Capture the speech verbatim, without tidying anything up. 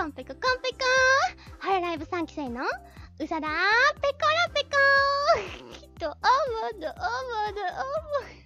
コンペココンペコーハラライブさんきせいのうさだペコラペコーと思うの思うの思う